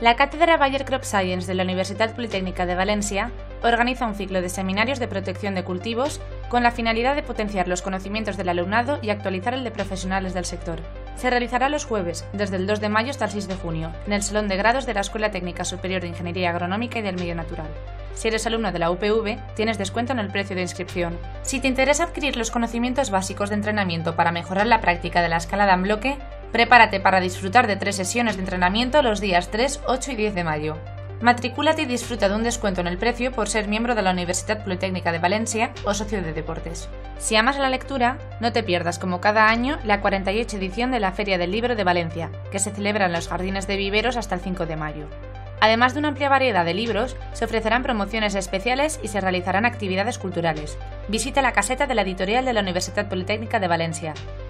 La Cátedra Bayer Crop Science de la Universitat Politécnica de Valencia organiza un ciclo de seminarios de protección de cultivos con la finalidad de potenciar los conocimientos del alumnado y actualizar el de profesionales del sector. Se realizará los jueves, desde el 2 de mayo hasta el 6 de junio, en el Salón de Grados de la Escuela Técnica Superior de Ingeniería Agronómica y del Medio Natural. Si eres alumno de la UPV, tienes descuento en el precio de inscripción. Si te interesa adquirir los conocimientos básicos de entrenamiento para mejorar la práctica de la escalada en bloque, prepárate para disfrutar de 3 sesiones de entrenamiento los días 3, 8 y 10 de mayo. Matricúlate y disfruta de un descuento en el precio por ser miembro de la Universitat Politécnica de Valencia o socio de deportes. Si amas la lectura, no te pierdas como cada año la 48ª edición de la Feria del Libro de Valencia, que se celebra en los Jardines de Viveros hasta el 5 de mayo. Además de una amplia variedad de libros, se ofrecerán promociones especiales y se realizarán actividades culturales. Visita la caseta de la editorial de la Universitat Politécnica de Valencia.